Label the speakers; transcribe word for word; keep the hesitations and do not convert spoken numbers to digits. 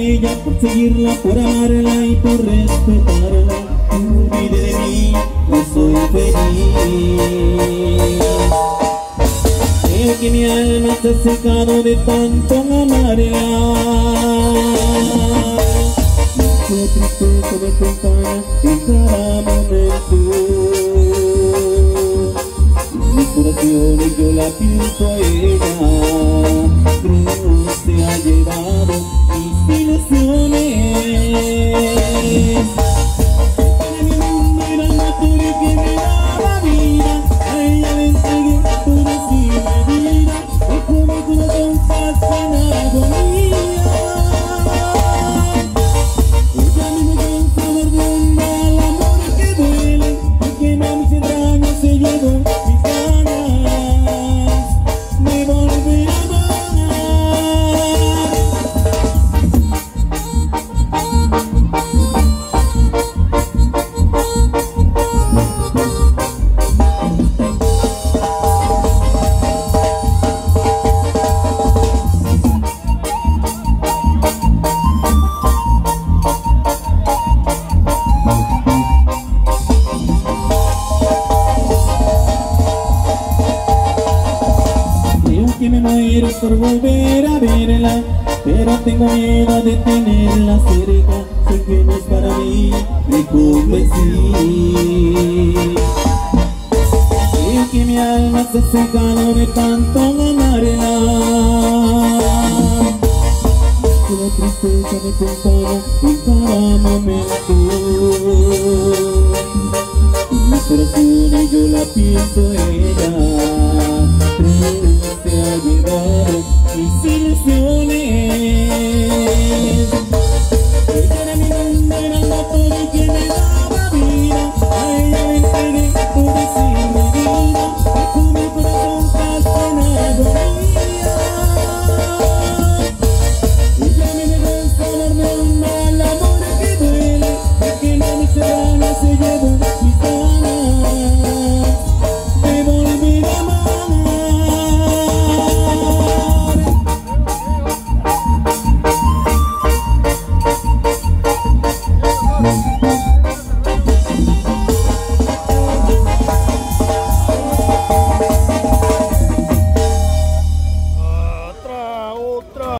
Speaker 1: ella, por seguirla, por amarla y por respetarla. No olvide de mí, no soy feliz. Creo que mi alma se ha secado de tanto amarla. Qué tristeza me acompaña en cada momento. Mis oraciones yo la pienso a ella. Cruz se ha llevado mis ilusiones. Para mi mundo era el motor que me daba vida. A ella le entregué todo sin medida. Dejó mi corazón casi en agonía. Ella a mí me cansa dar de onda al amor que duele, y quema mis entrañas, se llevó mis ganas de volver a amar. Que me muero por volver a verla, pero tengo miedo de tenerla cerca. Sé que no es para mí, me convencí. Creo que mi alma se ha secado de tanto amarla. La tristeza me acompaña en cada momento. Mis corazones yo la pienso a ella. Se ha llevado mis ilusiones.